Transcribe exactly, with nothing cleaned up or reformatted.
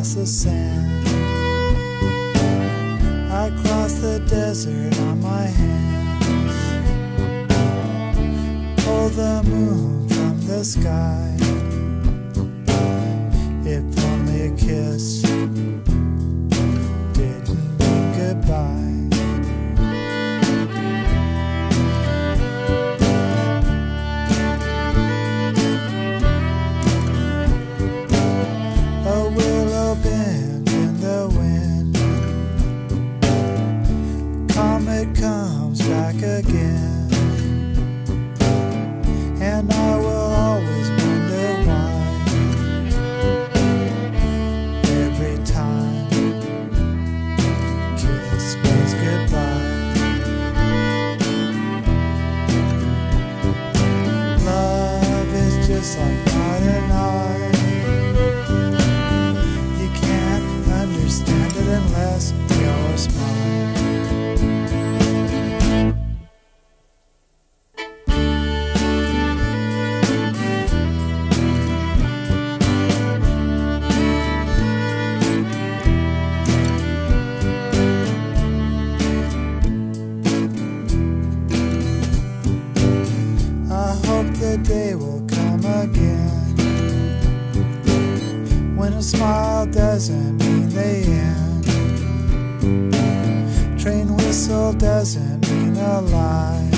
across the sand. I cross the desert on my hands. Pull the moon from the sky. If only a kiss didn't mean goodbye. A willow bend in the wind. Comet comes back again. And I will always wonder why. Every time kiss means goodbye. Love is just like modern art. You can't understand it unless you're smart. The day will come again when a smile doesn't mean the end. Train whistle doesn't mean a lie.